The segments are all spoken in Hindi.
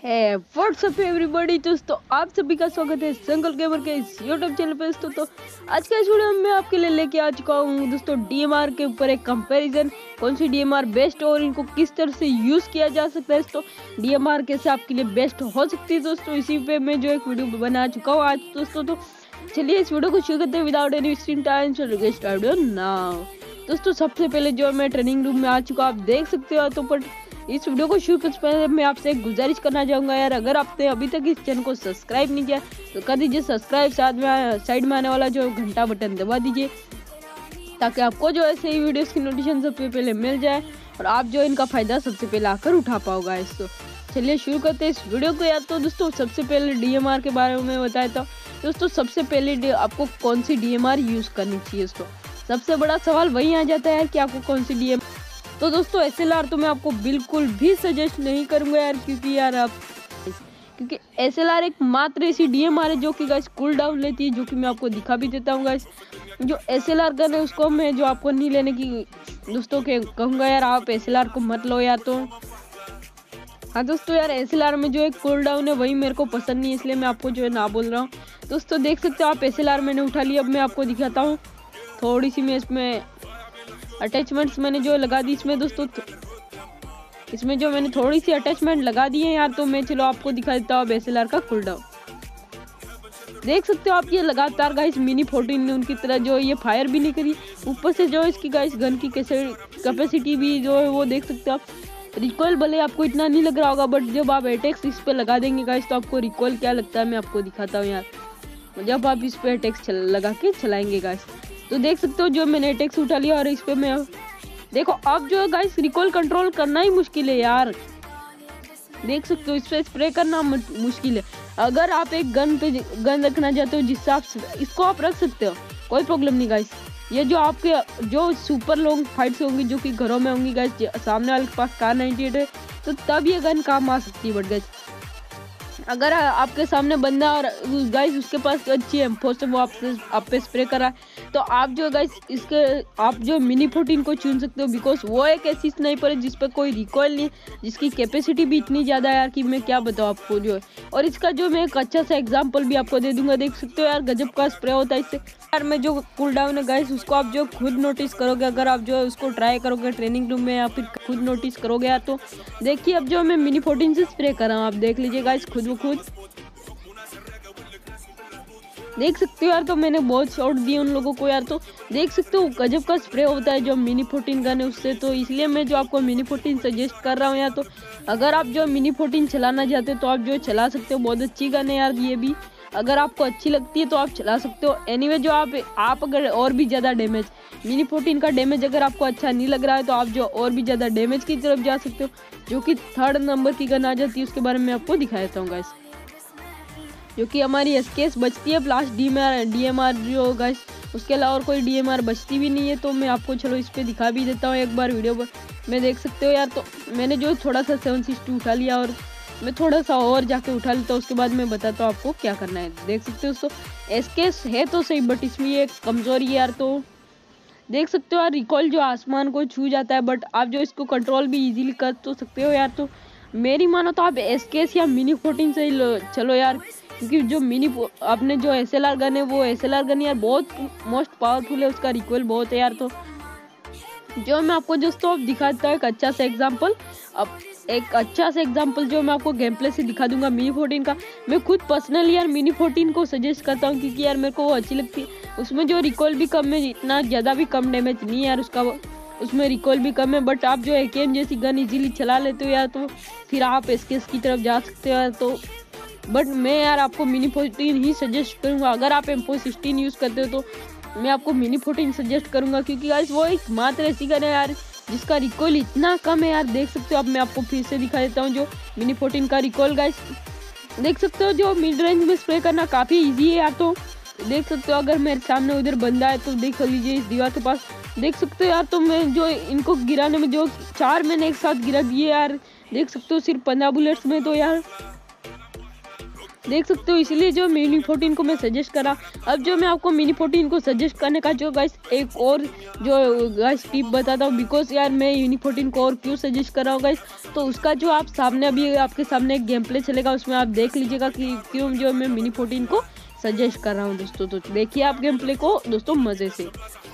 है व्हाट्सअप एवरीबॉडी। दोस्तों आप सभी का स्वागत है संकल गेमर के इस यूट्यूब चैनल पे। दोस्तों आज का इस वीडियो में मैं आपके लिए लेके आ चुका हूँ दोस्तों डीएमआर के ऊपर एक कंपैरिजन, कौन सी डीएमआर बेस्ट और इनको किस तरह से यूज किया जा सकता है। दोस्तों डीएमआर कैसे आपके लिए बेस्ट हो सकती है दोस्तों, इसी पे मैं जो एक वीडियो बना चुका हूँ आज दोस्तों। तो चलिए इस वीडियो को शुरू करते हैं विदाउट एनी वेस्टिंग टाइम। चलो स्टार्ट नाउ। दोस्तों सबसे पहले जो मैं ट्रेनिंग रूम में आ चुका आप देख सकते हो। तो पर इस वीडियो को शुरू करने से पहले मैं आपसे एक गुजारिश करना चाहूँगा यार, अगर आपने अभी तक इस चैनल को सब्सक्राइब नहीं किया तो कर दीजिए सब्सक्राइब, साथ में साइड में आने वाला जो घंटा बटन दबा दीजिए ताकि आपको जो ऐसे ही वीडियोस की नोटिफिकेशन सबसे पहले मिल जाए और आप जो इनका फ़ायदा सबसे पहले आकर उठा पाओगा। इसको चलिए शुरू करते हैं इस वीडियो को यार। तो दोस्तों सबसे पहले डीएमआर के बारे में बताया था दोस्तों। सबसे पहले आपको कौन सी डीएमआर यूज़ करनी चाहिए दोस्तों, सबसे बड़ा सवाल वही आ जाता है यार कि आपको कौन सी डीएमआर। तो दोस्तों एसएलआर तो मैं आपको बिल्कुल भी सजेस्ट नहीं करूंगा यार, क्योंकि एसएलआर एक मात्र ऐसी डीएमआर है जो कि गाइस कूल डाउन लेती है, जो कि मैं आपको दिखा भी देता हूँ गाइस। जो एसएलआर गन है उसको मैं जो आपको नहीं लेने की दोस्तों के कहूँगा यार, आप एसएलआर को मत लो यार। तो हाँ दोस्तों यार एसएलआर में जो एक कूल डाउन है वही मेरे को पसंद नहीं है, इसलिए मैं आपको जो है ना बोल रहा हूँ। दोस्तों देख सकते हो आप एसएलआर मैंने उठा लिया। अब मैं आपको दिखाता हूँ थोड़ी सी, मैं इसमें अटैचमेंट्स मैंने जो लगा दी इसमें दोस्तों, इसमें जो मैंने थोड़ी सी अटैचमेंट लगा दी है यार। तो मैं चलो आपको दिखा देता हूँ एसएलआर का कूल डाउन। देख सकते हो आप ये लगातार गाइस मिनी 14 ने उनकी तरह जो ये फायर भी नहीं करी, ऊपर से जो इसकी गाइस गन की कैपेसिटी भी जो है वो देख सकते हो आप। रिकॉइल भले आपको इतना नहीं लग रहा होगा, बट जब आप अटैक्स इस पे लगा देंगे गाइस तो आपको रिकॉइल क्या लगता है मैं आपको दिखाता हूँ यार, जब आप इस पे अटैक्स लगा के चलाएंगे गाइस। तो देख सकते हो जो मैंने अटैक्स उठा लिया और इस पे मैं देखो अब जो है गाइस रिकॉल कंट्रोल करना ही मुश्किल है यार। देख सकते हो इस पे स्प्रे करना मुश्किल है। अगर आप एक गन रखना चाहते हो जिससे आप इसको आप रख सकते हो, कोई प्रॉब्लम नहीं गाइस। ये जो आपके जो सुपर लॉन्ग फाइट्स होंगी जो कि घरों में होंगी गाइस, सामने वाले के पास कार 98 है तो तब ये गन काम आ सकती है। बट गाइस अगर आपके सामने बंदा और गाइस उसके पास अच्छी एम्फोस है, वो आप पे स्प्रे करा तो आप जो गाइस इसके आप जो मिनी 14 को चुन सकते हो, बिकॉज वो एक ऐसी स्नाइपर है जिस पे कोई रिकॉइल नहीं, जिसकी कैपेसिटी भी इतनी ज़्यादा है यार कि मैं क्या बताऊँ आपको जो है। और इसका जो मैं एक अच्छा सा एग्जांपल भी आपको दे दूंगा, देख सकते हो यार गजब का स्प्रे होता है इससे यार। मैं जो कूल डाउन है गाइस उसको आप जो खुद नोटिस करोगे, अगर आप जो है उसको ट्राई करोगे ट्रेनिंग रूम में या फिर खुद नोटिस करोगे यार, तो देखिए अब जो मैं मिनी 14 से स्प्रे कर रहा हूँ, आप देख लीजिए गाइस खुद देख सकते हो यार। तो मैंने बहुत शॉट दिए उन लोगों को यार, तो देख सकते हो गजब का स्प्रे होता है जो मिनी 14 गन है उससे। तो इसलिए मैं जो आपको मिनी 14 सजेस्ट कर रहा हूँ यार। तो अगर आप जो मिनी 14 चलाना चाहते हो तो आप जो चला सकते हो, बहुत अच्छी गन है यार ये भी। अगर आपको अच्छी लगती है तो आप चला सकते हो। एनीवे जो आप अगर और भी ज़्यादा डैमेज मिनी 14 का डैमेज अगर आपको अच्छा नहीं लग रहा है तो आप जो और भी ज़्यादा डैमेज की तरफ जा सकते हो, जो कि 3rd नंबर की गन आ जाती है, उसके बारे में आपको दिखा देता हूँ गाइस। जो कि हमारी एसकेएस बचती है प्लस डीएमआर जो गाइस, उसके अलावा और कोई डीएमआर बचती भी नहीं है। तो मैं आपको चलो इस पे दिखा भी देता हूँ एक बार वीडियो पर, मैं देख सकते हो यार। तो मैंने जो थोड़ा सा 762 उठा लिया और मैं थोड़ा सा और जाके उठा लेता हूँ, उसके बाद मैं बताता हूँ आपको क्या करना है। देख सकते हो दोस्तों एसकेएस है तो सही, बट इसमें ये कमज़ोरी है यार। तो देख सकते हो यार रिकॉल जो आसमान को छू जाता है, बट आप जो इसको कंट्रोल भी इजीली कर तो सकते हो यार। तो मेरी मानो तो आप एसकेएस या मिनी 14 से ही चलो यार, क्योंकि जो आपने जो एसएलआर गन है वो एसएलआर गन यार बहुत मोस्ट पावरफुल है, उसका रिकॉइल बहुत है यार। तो जो मैं आपको दोस्तों अब दिखाता हूँ एक अच्छा सा एग्जांपल, अब एक अच्छा सा एग्जांपल जो मैं आपको गेम प्ले से दिखा दूंगा मिनी 14 का। मैं खुद पर्सनली यार मिनी 14 को सजेस्ट करता हूँ, क्योंकि यार मेरे को वो अच्छी लगती है। उसमें जो रिकॉइल भी कम है, इतना ज़्यादा भी कम डैमेज नहीं है यार उसका, उसमें रिकॉइल भी कम है, बट आप जो एकेएम जैसी गन इजीली चला लेते हो यार, तो फिर आप एसकेएस की तरफ जा सकते हो यार। तो बट मैं यार आपको मिनी 14 ही सजेस्ट करूँगा। अगर आप M416 यूज़ करते हो तो मैं आपको मिनी 14 सजेस्ट करूँगा, क्योंकि गाइस वो एक मात्र ऐसी गन है यार जिसका रिकॉइल इतना कम है यार। देख सकते हो अब मैं आपको फिर से दिखा देता हूँ जो मिनी 14 का रिकॉइल गाइस। देख सकते हो जो मिड रेंज में स्प्रे करना काफ़ी ईजी है यार। तो देख सकते हो अगर मेरे सामने उधर बंदा है तो देख लीजिए इस दीवार के पास, देख सकते हो यार। तो मैं जो इनको गिराने में जो 4 मैंने एक साथ गिरा दिए यार, देख सकते हो सिर्फ 15 बुलेट्स में। तो यार देख सकते हो, इसलिए जो मिनी 14 को मैं सजेस्ट करा। अब जो मैं आपको मिनी 14 को सजेस्ट करने का जो गाइस एक और जो गाइस टिप बताता हूँ, बिकॉज यार मैं मिनी 14 को और क्यों सजेस्ट कर रहा हूँ गाइस, तो उसका जो आप सामने अभी आपके सामने एक गेम प्ले चलेगा, उसमें आप देख लीजिएगा कि क्यों जो मैं मिनी 14 को सजेस्ट कर रहा हूँ दोस्तों। तो देखिए आप गेम प्ले को दोस्तों मजे से।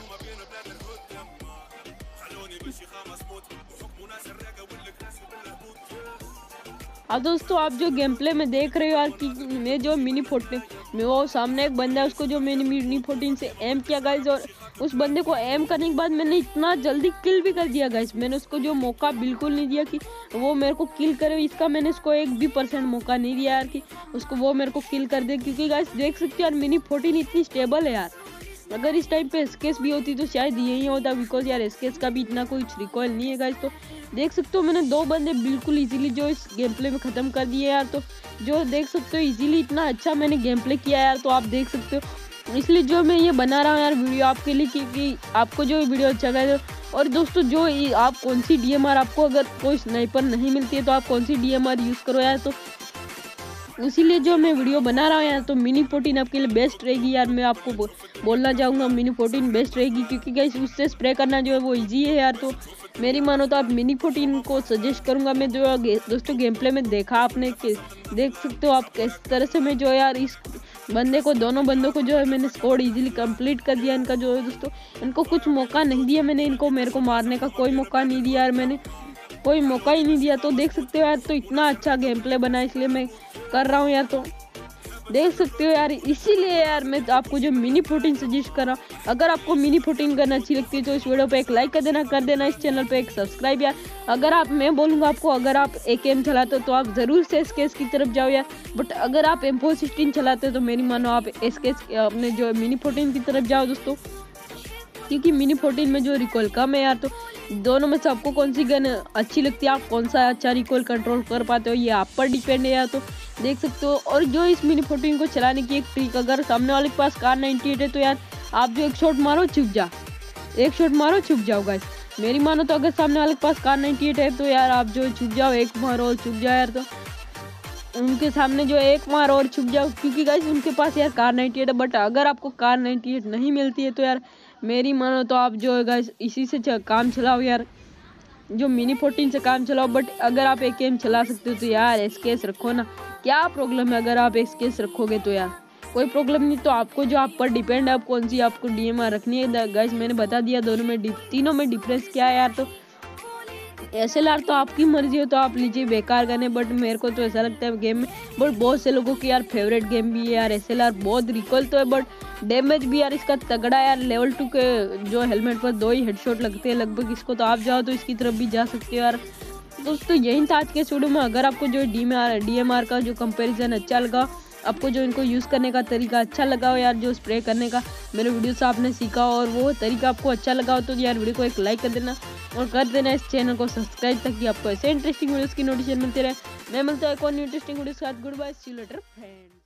अब दोस्तों आप जो गेम प्ले में देख रहे हो यार कि मैं जो मिनी 14 में वो सामने एक बंदा है, उसको जो मैंने मिनी 14 से एम किया गाइस, और उस बंदे को एम करने के बाद मैंने इतना जल्दी किल भी कर दिया गाइस। मैंने उसको जो मौका बिल्कुल नहीं दिया कि वो मेरे को किल करे, इसका मैंने उसको 1% मौका नहीं दिया यार कि उसको वो मेरे को किल कर दे, क्योंकि गाइस देख सकते हो यार मिनी 14 इतनी स्टेबल है यार। अगर इस टाइम पे एसकेएस भी होती तो शायद यही होता, बिकॉज यार एसकेएस का भी इतना कोई रिकॉइल नहीं है गाइस। तो देख सकते हो मैंने 2 बंदे बिल्कुल इजीली जो इस गेम प्ले में ख़त्म कर दिए यार। तो जो देख सकते हो इजीली इतना अच्छा मैंने गेम प्ले किया यार, तो आप देख सकते हो। इसलिए जो मैं ये बना रहा हूँ यार वीडियो आपके लिए, क्योंकि आपको जो वीडियो अच्छा लगे। और दोस्तों जो आप कौन सी DMR, आपको अगर कोई स्नाइपर नहीं मिलती है तो आप कौन सी DMR यूज़ करो यार, तो इसीलिए जो मैं वीडियो बना रहा हूँ यार। तो मिनी 14 आपके लिए बेस्ट रहेगी यार। मैं आपको बोलना चाहूँगा मिनी 14 बेस्ट रहेगी, क्योंकि गाइस उससे स्प्रे करना जो है वो इजी है यार। तो मेरी मानो तो आप मिनी 14 को सजेस्ट करूँगा मैं। जो दोस्तों गेम प्ले में देखा आपने देख सकते हो आप किस तरह से मैं जो यार इस बंदे को, दोनों बंदों को जो है मैंने स्कोर इजीली कंप्लीट कर दिया। इनका जो है दोस्तों इनको कुछ मौका नहीं दिया मैंने, इनको मेरे को मारने का कोई मौका नहीं दिया यार, मैंने कोई मौका ही नहीं दिया। तो देख सकते हो यार, तो इतना अच्छा गेम प्ले बना, इसलिए मैं कर रहा हूँ यार। तो देख सकते हो यार, इसीलिए यार मैं आपको जो मिनी 14 सजेस्ट कर रहा हूँ। अगर आपको मिनी 14 करना अच्छी लगती है तो इस वीडियो पे एक लाइक कर देना, इस चैनल पे एक सब्सक्राइब यार। अगर आप, मैं बोलूँगा आपको, अगर आप AKM चलाते हो तो आप ज़रूर से एसकेएस की तरफ जाओ यार। बट अगर आप M416 चलाते हो तो मेरी मानो आप एसकेएस अपने जो मिनी 14 की तरफ जाओ दोस्तों, क्योंकि मिनी 14 में जो रिकॉल कम है यार। तो दोनों में से आपको कौन सी गन अच्छी लगती है, आप कौन सा अच्छा रिकॉल कंट्रोल कर पाते हो, ये आप पर डिपेंड है यार। तो देख सकते हो। और जो इस मिनी 14 को चलाने की एक ट्रिक, अगर सामने वाले के पास कार 98 है तो यार आप जो एक शॉट मारो छुप जा, एक शॉट मारो छुप जाओ गाइस। मेरी मानो तो अगर सामने वाले के पास कार 98 है तो यार आप जो छुप जाओ, एक मारो और छुप जाओ यार। तो उनके सामने जो एक मारो और छुप जाओ, क्योंकि गाइस उनके पास यार कार 98 है। बट अगर आपको कार 98 नहीं मिलती है तो यार मेरी मानो तो आप जो है गाइस इसी से काम चलाओ यार, जो मिनी 14 से काम चलाओ। बट अगर आप AKM चला सकते हो तो यार एसकेएस रखो ना, क्या प्रॉब्लम है अगर आप एसकेएस रखोगे तो यार कोई प्रॉब्लम नहीं। तो आपको जो आप पर डिपेंड है, आप कौन सी आपको DMR रखनी है गाइस। मैंने बता दिया दोनों में तीनों में डिफरेंस क्या है यार। तो SLR तो आपकी मर्जी हो तो आप लीजिए, बेकार करने। बट मेरे को तो ऐसा लगता है गेम में, बट बहुत से लोगों की यार फेवरेट गेम भी है यार SLR। बहुत रिकॉल तो है बट डैमेज भी यार इसका तगड़ा यार। लेवल 2 के जो हेलमेट पर 2 ही हेडशॉट लगते हैं लगभग इसको, तो आप जाओ तो इसकी तरफ भी जा सकते हो यार। दोस्तों यही था आज के वीडियो में। अगर आपको जो DMR का जो कंपैरिजन अच्छा लगा, आपको जो इनको यूज़ करने का तरीका अच्छा लगा हो यार, जो स्प्रे करने का मेरे वीडियो से आपने सीखा और वो तरीका आपको अच्छा लगा हो, तो यार वीडियो को एक लाइक कर देना और कर देना इस चैनल को सब्सक्राइब, ताकि आपको ऐसे इंटरेस्टिंग वीडियोस की नोटिफिकेशन मिलती रहे। मैं मिलता हूँ एक और इंटरेस्टिंग वीडियो के साथ। Goodbye, see you later friend.